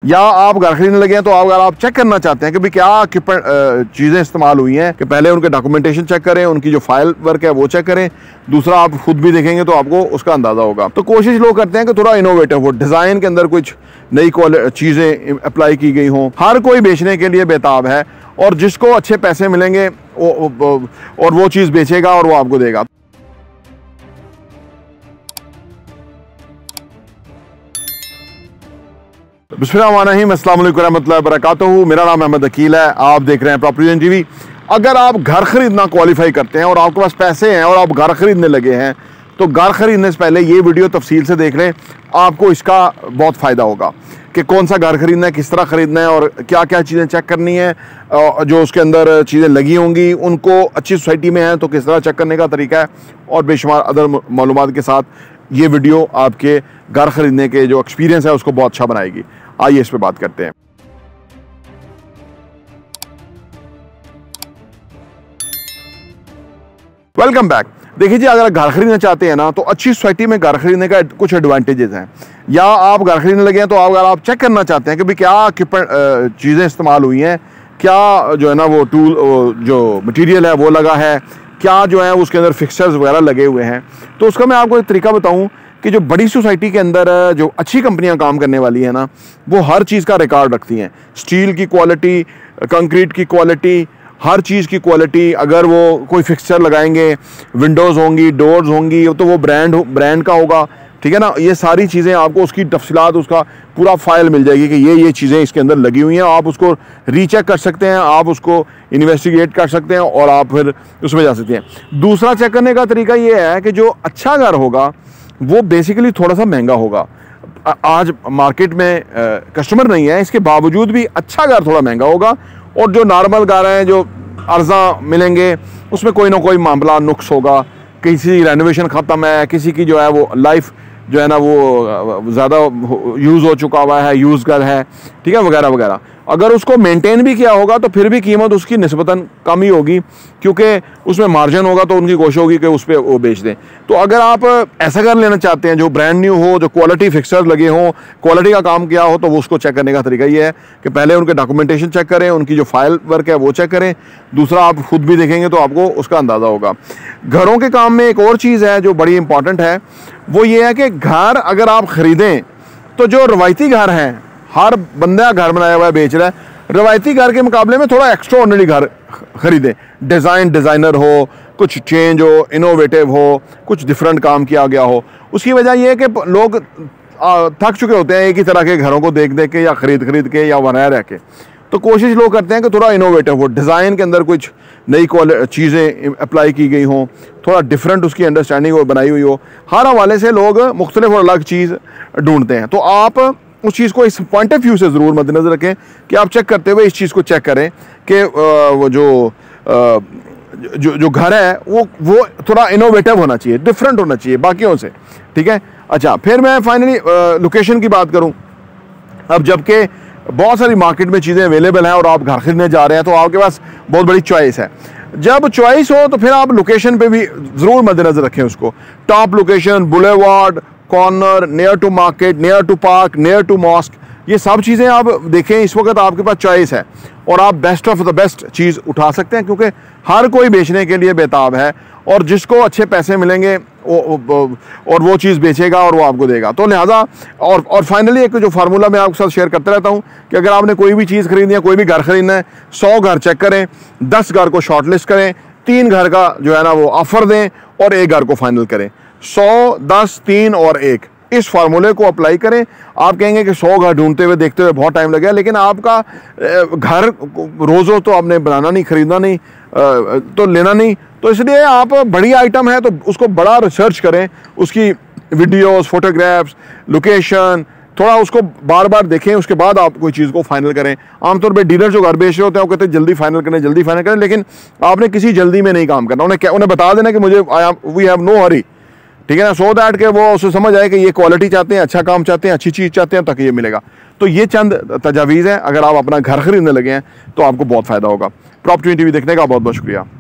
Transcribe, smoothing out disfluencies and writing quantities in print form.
या आप घर खरीदने लगे हैं तो अगर आप चेक करना चाहते हैं कि भाई क्या चीज़ें इस्तेमाल हुई हैं, कि पहले उनके डॉक्यूमेंटेशन चेक करें, उनकी जो फाइल वर्क है वो चेक करें, दूसरा आप खुद भी देखेंगे तो आपको उसका अंदाज़ा होगा। तो कोशिश लोग करते हैं कि थोड़ा इनोवेटिव हो, डिज़ाइन के अंदर कुछ नई चीज़ें अप्लाई की गई हों। हर कोई बेचने के लिए बेताब है और जिसको अच्छे पैसे मिलेंगे और वो चीज़ बेचेगा और वो आपको देगा। बिस्मिल्लाहिर्रहमानिर्रहीम, अस्सलाम वालेकुम रहमतुल्लाहि व बरकातुहू। मेरा नाम अहमद अकील है, आप देख रहे हैं प्रॉपर्टी टीवी। अगर आप घर खरीदना क्वालिफाई करते हैं और आपके पास पैसे हैं और आप घर खरीदने लगे हैं तो घर खरीदने से पहले ये वीडियो तफसील से देख लें, आपको इसका बहुत फ़ायदा होगा कि कौन सा घर खरीदना है, किस तरह खरीदना है और क्या क्या चीज़ें चेक करनी है। जो उसके अंदर चीज़ें लगी होंगी उनको अच्छी सोसाइटी में हैं तो किस तरह चेक करने का तरीका है, और बेशुमार अदर मालूमात के साथ ये वीडियो आपके घर खरीदने के जो एक्सपीरियंस है उसको बहुत अच्छा बनाएगी। आइए इस पे बात करते हैं। Welcome back. देखिए जी, अगर आप घर खरीदना चाहते हैं ना तो अच्छी सोसाइटी में घर खरीदने का कुछ एडवांटेजेस हैं। या आप घर खरीदने लगे हैं तो अगर आप चेक करना चाहते हैं कि भाई क्या चीज़ें इस्तेमाल हुई हैं, क्या जो है ना वो टूल जो मटेरियल है वो लगा है, क्या जो है उसके अंदर फिक्सचर्स वगैरह लगे हुए हैं, तो उसका मैं आपको एक तरीका बताऊं कि जो बड़ी सोसाइटी के अंदर जो अच्छी कंपनियां काम करने वाली हैं ना, वो हर चीज़ का रिकॉर्ड रखती हैं। स्टील की क्वालिटी, कंक्रीट की क्वालिटी, हर चीज़ की क्वालिटी। अगर वो कोई फिक्सचर लगाएंगे, विंडोज़ होंगी, डोर्स होंगी, तो वो ब्रांड का होगा, ठीक है ना। ये सारी चीज़ें आपको उसकी तफसीलात, उसका पूरा फाइल मिल जाएगी कि ये चीज़ें इसके अंदर लगी हुई हैं। आप उसको रीचेक कर सकते हैं, आप उसको इन्वेस्टिगेट कर सकते हैं और आप फिर उसमें जा सकते हैं। दूसरा चेक करने का तरीका ये है कि जो अच्छा घर होगा वो बेसिकली थोड़ा सा महंगा होगा। आज मार्केट में कस्टमर नहीं है, इसके बावजूद भी अच्छा घर थोड़ा महंगा होगा, और जो नॉर्मल घर हैं जो अर्जा मिलेंगे उसमें कोई ना कोई मामला नुक्स होगा। किसी रेनोवेशन ख़त्म है, किसी की जो है वो लाइफ जो है ना वो ज़्यादा यूज़ हो चुका हुआ है, यूज़ घर है, ठीक है, वगैरह वगैरह। अगर उसको मेंटेन भी किया होगा तो फिर भी कीमत उसकी निस्बतन कम ही होगी, क्योंकि उसमें मार्जिन होगा तो उनकी कोशिश होगी कि उस पर वो बेच दें। तो अगर आप ऐसा घर लेना चाहते हैं जो ब्रांड न्यू हो, जो क्वालिटी फिक्सर्स लगे हों, क्वालिटी का काम किया हो, तो वो उसको चेक करने का तरीका ये है कि पहले उनके डॉक्यूमेंटेशन चेक करें, उनकी जो फाइल वर्क है वो चेक करें, दूसरा आप खुद भी देखेंगे तो आपको उसका अंदाज़ा होगा। घरों के काम में एक और चीज़ है जो बड़ी इंपॉर्टेंट है, वो ये है कि घर अगर आप ख़रीदें तो जो रवायती घर हैं, हर बंदा घर बनाया हुआ है, बेच रहा है, रवायती घर के मुकाबले में थोड़ा एक्स्ट्रा ऑर्डिनरी घर खरीदें। डिज़ाइनर हो, कुछ चेंज हो, इनोवेटिव हो, कुछ डिफरेंट काम किया गया हो। उसकी वजह यह है कि लोग थक चुके होते हैं एक ही तरह के घरों को देख के या ख़रीद के या वहाँ रह के। तो कोशिश लोग करते हैं कि थोड़ा इनोवेटिव हो, डिज़ाइन के अंदर कुछ नई चीज़ें अप्लाई की गई हों, थोड़ा डिफरेंट उसकी अंडरस्टैंडिंग हो, बनाई हुई हो। हर हवाले से लोग मुख्तलिफ और अलग चीज़ ढूंढते हैं। तो आप उस चीज़ को इस पॉइंट ऑफ व्यू से ज़रूर मद्देनज़र रखें कि आप चेक करते हुए इस चीज़ को चेक करें कि वो जो घर है वो थोड़ा इनोवेटिव होना चाहिए, डिफरेंट होना चाहिए बाकियों से, ठीक है। अच्छा, फिर मैं फाइनली लोकेशन की बात करूं। अब जबकि बहुत सारी मार्केट में चीज़ें अवेलेबल हैं और आप घर खरीदने जा रहे हैं तो आपके पास बहुत बड़ी चॉइस है। जब चॉइस हो तो फिर आप लोकेशन पे भी ज़रूर मद्देनज़र रखें उसको। Top location, boulevard, corner, near to market, near to park, near to mosque, ये सब चीज़ें आप देखें। इस वक्त आपके पास चॉइस है और आप बेस्ट ऑफ द बेस्ट चीज़ उठा सकते हैं, क्योंकि हर कोई बेचने के लिए बेताब है और जिसको अच्छे पैसे मिलेंगे और वो चीज़ बेचेगा और वो आपको देगा। तो लिहाजा और फाइनली एक जो फार्मूला मैं आपके साथ शेयर करता रहता हूँ कि अगर आपने कोई भी चीज़ खरीदनी है, कोई भी घर खरीदना है, 100 घर चेक करें, 10 घर को शॉर्टलिस्ट करें, 3 घर का जो है ना वो ऑफ़र दें और 1 घर को फाइनल करें। 100, 10, 3 और 1, इस फार्मूले को अप्लाई करें। आप कहेंगे कि 100 घर ढूंढते हुए देखते हुए बहुत टाइम लगेगा, लेकिन आपका घर रोज़ तो आपने बनाना नहीं, ख़रीदना नहीं, तो लेना नहीं। तो इसलिए आप बड़ी आइटम है तो उसको बड़ा रिसर्च करें, उसकी वीडियोस, फोटोग्राफ्स, लोकेशन, थोड़ा उसको बार बार देखें, उसके बाद आप कोई चीज़ को फाइनल करें। आमतौर पे डीलर जो घर बेच रहे होते हैं वो कहते हैं जल्दी फाइनल करें, जल्दी फाइनल करें, लेकिन आपने किसी जल्दी में नहीं काम करना। उन्हें बता देना कि वी हैव नो हरी, ठीक है ना, सो दैट के वो उसे समझ आए कि ये क्वालिटी चाहते हैं, अच्छा काम चाहते हैं, अच्छी चीज़ चाहते हैं, ताकि ये मिलेगा। तो ये चंद तजावीज़ हैं, अगर आप अपना घर खरीदने लगे हैं तो आपको बहुत फ़ायदा होगा। प्रॉपर्टी टीवी देखने का बहुत बहुत शुक्रिया।